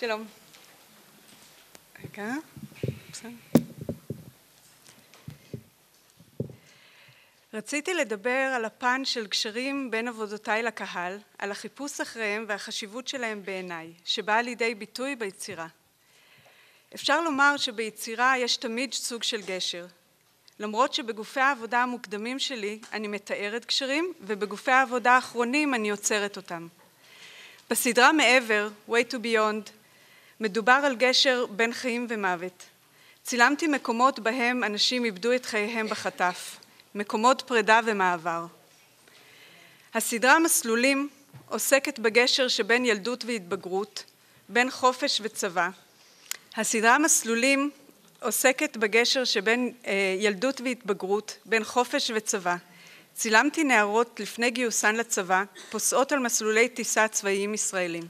שלום. רגע, בסדר. רציתי לדבר על הפן של קשרים בין עבודותיי לקהל, על החיפוש אחריהם והחשיבות שלהם בעיניי, שבאה לידי ביטוי ביצירה. אפשר לומר שביצירה יש תמיד סוג של גשר. למרות שבגופי העבודה המוקדמים שלי אני מתארת קשרים, ובגופי העבודה האחרונים אני יוצרת אותם. בסדרה מעבר, Way to Beyond, מדובר על גשר בין חיים ומוות. צילמתי מקומות בהם אנשים איבדו את חייהם בחטף, מקומות פרידה ומעבר. הסדרה מסלולים עוסקת בגשר שבין ילדות והתבגרות, בין חופש וצבא. הסדרה מסלולים עוסקת בגשר שבין ילדות והתבגרות, בין חופש וצבא. צילמתי נערות לפני גיוסן לצבא, פוסעות על מסלולי טיסה צבאיים ישראלים.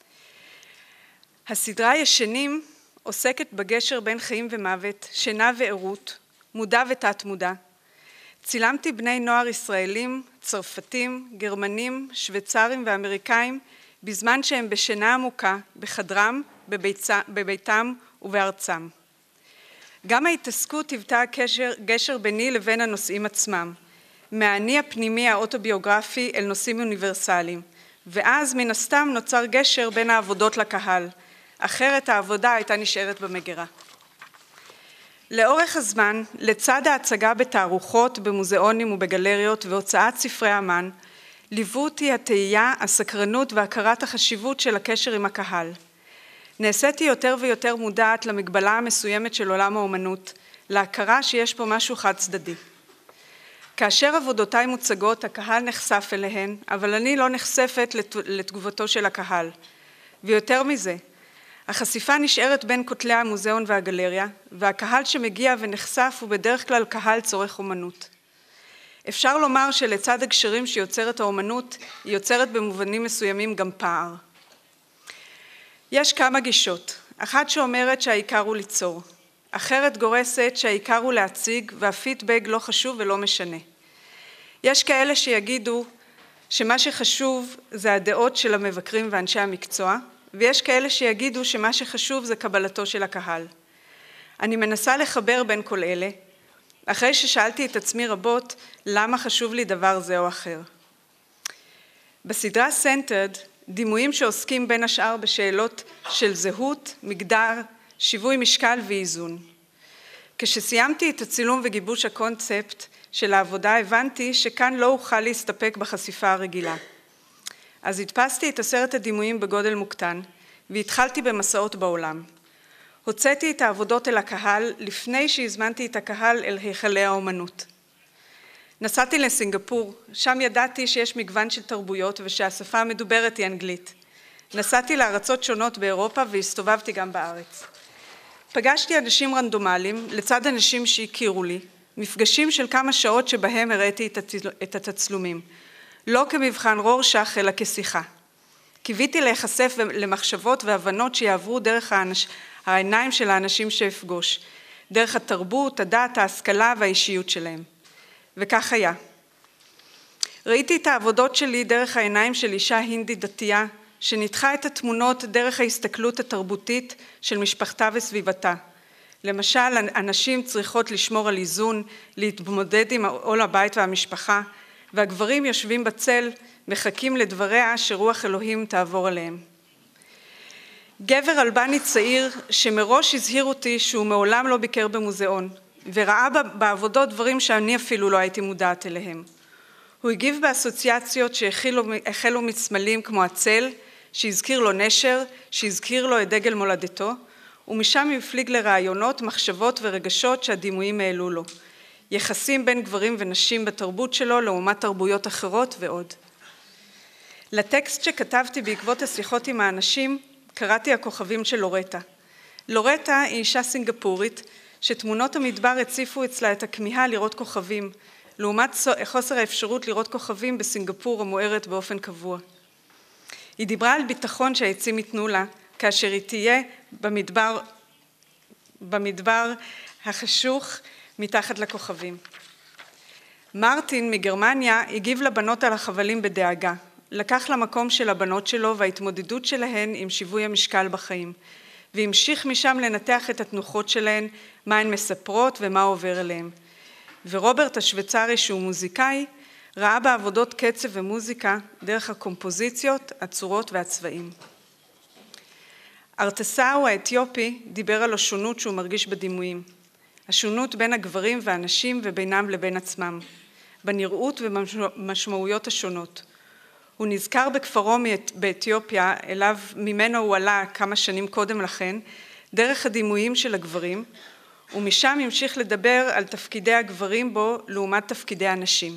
הסדרה ישנים עוסקת בגשר בין חיים ומוות, שינה וערות, מודע ותת מודע. צילמתי בני נוער ישראלים, צרפתים, גרמנים, שוויצרים ואמריקאים, בזמן שהם בשינה עמוקה, בחדרם, בביתם ובארצם. גם ההתעסקות היוותה גשר ביני לבין הנושאים עצמם, מהאני הפנימי האוטוביוגרפי אל נושאים אוניברסליים, ואז מן הסתם נוצר גשר בין העבודות לקהל, אחרת העבודה הייתה נשארת במגירה. לאורך הזמן, לצד ההצגה בתערוכות, במוזיאונים ובגלריות והוצאת ספרי אמן, ליוו אותי התהייה, הסקרנות והכרת החשיבות של הקשר עם הקהל. נעשיתי יותר ויותר מודעת למגבלה המסוימת של עולם האומנות, להכרה שיש פה משהו חד צדדי. כאשר עבודותיי מוצגות, הקהל נחשף אליהן, אבל אני לא נחשפת לתגובתו של הקהל. ויותר מזה, החשיפה נשארת בין כותלי המוזיאון והגלריה, והקהל שמגיע ונחשף הוא בדרך כלל קהל צורך אומנות. אפשר לומר שלצד הקשרים שיוצרת האומנות, היא יוצרת במובנים מסוימים גם פער. יש כמה גישות, אחת שאומרת שהעיקר הוא ליצור, אחרת גורסת שהעיקר הוא להציג והפידבק לא חשוב ולא משנה. יש כאלה שיגידו שמה שחשוב זה הדעות של המבקרים ואנשי המקצוע, ויש כאלה שיגידו שמה שחשוב זה קבלתו של הקהל. אני מנסה לחבר בין כל אלה, אחרי ששאלתי את עצמי רבות למה חשוב לי דבר זה או אחר. בסדרה Centered, דימויים שעוסקים בין השאר בשאלות של זהות, מגדר, שיווי משקל ואיזון. כשסיימתי את הצילום וגיבוש הקונספט של העבודה, הבנתי שכאן לא אוכל להסתפק בחשיפה הרגילה. אז הדפסתי את 10 הדימויים בגודל מוקטן, והתחלתי במסעות בעולם. הוצאתי את העבודות אל הקהל לפני שהזמנתי את הקהל אל היכלי האומנות. נסעתי לסינגפור, שם ידעתי שיש מגוון של תרבויות ושהשפה המדוברת היא אנגלית. נסעתי לארצות שונות באירופה והסתובבתי גם בארץ. פגשתי אנשים רנדומליים לצד אנשים שהכירו לי, מפגשים של כמה שעות שבהם הראיתי את התצלומים. לא כמבחן רורשך אלא כשיחה. קיוויתי להיחשף למחשבות והבנות שיעברו דרך העיניים של האנשים שאפגוש, דרך התרבות, הדת, ההשכלה והאישיות שלהם. וכך היה. ראיתי את העבודות שלי דרך העיניים של אישה הינדית דתייה, שניתחה את התמונות דרך ההסתכלות התרבותית של משפחתה וסביבתה. למשל, הנשים צריכות לשמור על איזון, להתמודד עם עול הבית והמשפחה, והגברים יושבים בצל, מחכים לדבריה שרוח אלוהים תעבור עליהם. גבר אלבני צעיר שמראש הזהיר אותי שהוא מעולם לא ביקר במוזיאון, וראה בעבודות דברים שאני אפילו לא הייתי מודעת אליהם. הוא הגיב באסוציאציות שהחלו מסמלים כמו הצל, שהזכיר לו נשר, שהזכיר לו את דגל מולדתו, ומשם הפליג לרעיונות, מחשבות ורגשות שהדימויים העלו לו. יחסים בין גברים ונשים בתרבות שלו לעומת תרבויות אחרות ועוד. לטקסט שכתבתי בעקבות השיחות עם האנשים, קראתי הכוכבים של לורטה. לורטה היא אישה סינגפורית, שתמונות המדבר הציפו אצלה את הכמיהה לראות כוכבים, לעומת חוסר האפשרות לראות כוכבים בסינגפור המוארת באופן קבוע. היא דיברה על ביטחון שהעצים ייתנו לה, כאשר היא תהיה במדבר החשוך מתחת לכוכבים. מרטין מגרמניה הגיב לבנות על החבלים בדאגה. לקח למקום של הבנות שלו וההתמודדות שלהן עם שיווי המשקל בחיים, והמשיך משם לנתח את התנוחות שלהן, מה הן מספרות ומה עובר אליהן. ורוברט השוויצרי, שהוא מוזיקאי, ראה בעבודות קצב ומוזיקה דרך הקומפוזיציות, הצורות והצבעים. ארטסאו האתיופי דיבר על השונות שהוא מרגיש בדימויים, השונות בין הגברים והנשים ובינם לבין עצמם, בנראות ובמשמעויות השונות. הוא נזכר בכפרו באתיופיה, אליו ממנו הוא עלה כמה שנים קודם לכן, דרך הדימויים של הגברים, ומשם המשיך לדבר על תפקידי הגברים בו לעומת תפקידי הנשים.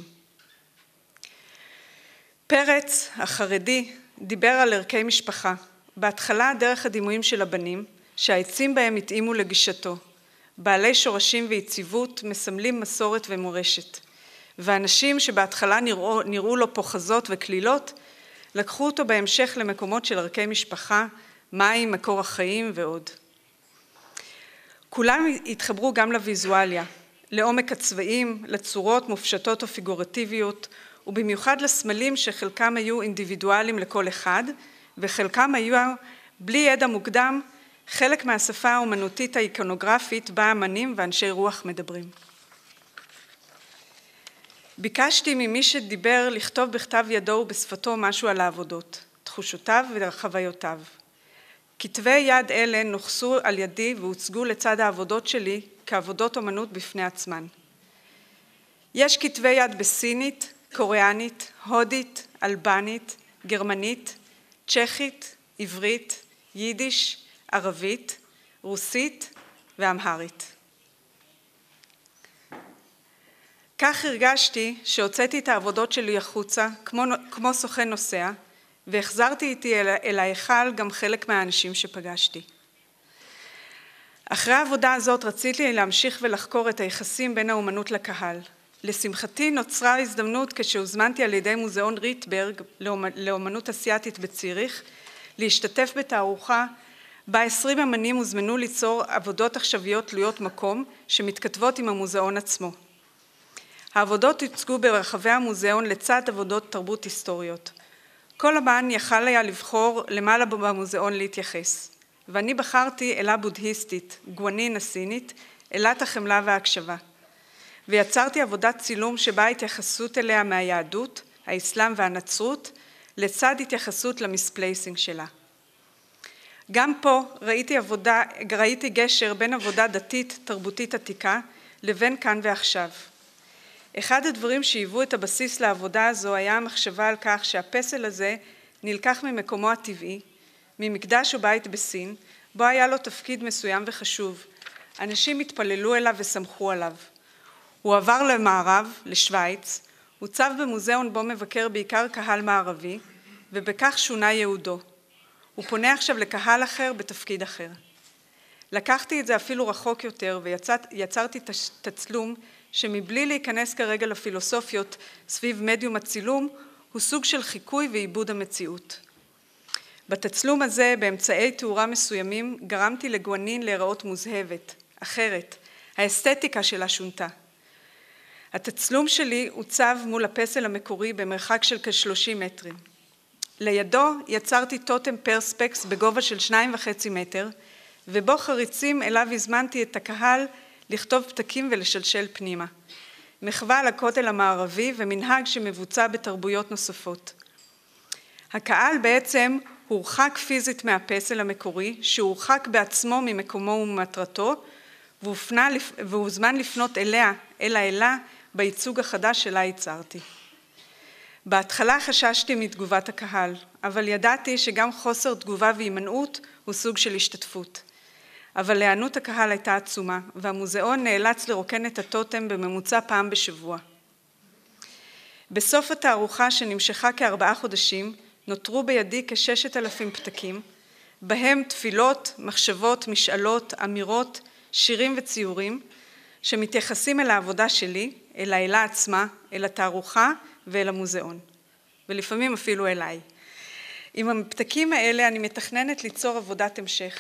פרץ, החרדי, דיבר על ערכי משפחה, בהתחלה דרך הדימויים של הבנים, שהעצים בהם התאימו לגישתו, בעלי שורשים ויציבות, מסמלים מסורת ומורשת. ואנשים שבהתחלה נראו לו פוחזות וכלילות, לקחו אותו בהמשך למקומות של ערכי משפחה, מים, מקור החיים ועוד. כולם התחברו גם לויזואליה, לעומק הצבעים, לצורות מופשטות או פיגורטיביות, ובמיוחד לסמלים שחלקם היו אינדיבידואליים לכל אחד, וחלקם היו בלי ידע מוקדם, חלק מהשפה האומנותית האיקונוגרפית בה אמנים ואנשי רוח מדברים. ביקשתי ממי שדיבר לכתוב בכתב ידו ובשפתו משהו על העבודות, תחושותיו וחוויותיו. כתבי יד אלה נוחסו על ידי והוצגו לצד העבודות שלי כעבודות אומנות בפני עצמן. יש כתבי יד בסינית, קוריאנית, הודית, אלבנית, גרמנית, צ'כית, עברית, יידיש, ערבית, רוסית ואמהרית. כך הרגשתי שהוצאתי את העבודות שלי החוצה כמו סוכן נוסע, והחזרתי איתי אל ההיכל גם חלק מהאנשים שפגשתי. אחרי העבודה הזאת רציתי להמשיך ולחקור את היחסים בין האומנות לקהל. לשמחתי נוצרה הזדמנות כשהוזמנתי על ידי מוזיאון ריטברג לאומנות אסיאתית בציריך, להשתתף בתערוכה בה 20 אמנים הוזמנו ליצור עבודות עכשוויות תלויות מקום שמתכתבות עם המוזיאון עצמו. העבודות הוצגו ברחבי המוזיאון לצד עבודות תרבות היסטוריות. כל אמן יכל היה לבחור למעלה במוזיאון להתייחס, ואני בחרתי אלה בודהיסטית, גואנין הסינית, אלת החמלה וההקשבה. ויצרתי עבודת צילום שבה התייחסות אליה מהיהדות, האסלאם והנצרות, לצד התייחסות למיספלייסינג שלה. גם פה ראיתי גשר בין עבודה דתית, תרבותית עתיקה, לבין כאן ועכשיו. אחד הדברים שהיוו את הבסיס לעבודה הזו היה המחשבה על כך שהפסל הזה נלקח ממקומו הטבעי, ממקדש ובית בסין, בו היה לו תפקיד מסוים וחשוב. אנשים התפללו אליו וסמכו עליו. הוא עבר למערב, לשוויץ, הוצב במוזיאון בו מבקר בעיקר קהל מערבי, ובכך שונה ייעודו. הוא פונה עכשיו לקהל אחר בתפקיד אחר. לקחתי את זה אפילו רחוק יותר ויצרתי תצלום שמבלי להיכנס כרגע לפילוסופיות סביב מדיום הצילום, הוא סוג של חיקוי ועיבוד המציאות. בתצלום הזה, באמצעי תאורה מסוימים, גרמתי לגואנין להיראות מוזהבת, אחרת, האסתטיקה שלה שונתה. התצלום שלי הוצב מול הפסל המקורי במרחק של כ-30 מטרים. לידו יצרתי טוטם פרספקס בגובה של 2.5 מטר, ובו חריצים אליו הזמנתי את הקהל לכתוב פתקים ולשלשל פנימה. מחווה לכותל המערבי ומנהג שמבוצע בתרבויות נוספות. הקהל בעצם הורחק פיזית מהפסל המקורי, שהורחק בעצמו ממקומו ומטרתו, והוזמן לפנות אליה, אל האלה, בייצוג החדש שלה ייצרתי. בהתחלה חששתי מתגובת הקהל, אבל ידעתי שגם חוסר תגובה והימנעות הוא סוג של השתתפות. אבל להיענות הקהל הייתה עצומה, והמוזיאון נאלץ לרוקן את הטוטם בממוצע פעם בשבוע. בסוף התערוכה שנמשכה כ4 חודשים, נותרו בידי כ6,000 פתקים, בהם תפילות, מחשבות, משאלות, אמירות, שירים וציורים, שמתייחסים אל העבודה שלי, אל האלה עצמה, אל התערוכה ואל המוזיאון, ולפעמים אפילו אליי. עם הפתקים האלה אני מתכננת ליצור עבודת המשך.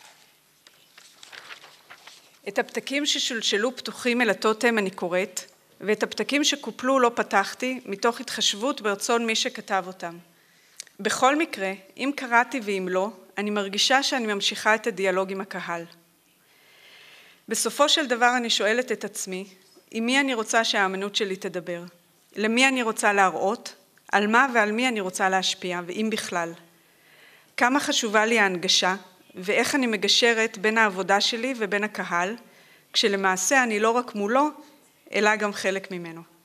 את הפתקים ששולשלו פתוחים אל הטוטם אני קוראת, ואת הפתקים שקופלו לא פתחתי, מתוך התחשבות ברצון מי שכתב אותם. בכל מקרה, אם קראתי ואם לא, אני מרגישה שאני ממשיכה את הדיאלוג עם הקהל. בסופו של דבר אני שואלת את עצמי, עם מי אני רוצה שהאמנות שלי תדבר? למי אני רוצה להראות? על מה ועל מי אני רוצה להשפיע, ואם בכלל? כמה חשובה לי ההנגשה, ואיך אני מגשרת בין העבודה שלי ובין הקהל, כשלמעשה אני לא רק מולו, אלא גם חלק ממנו.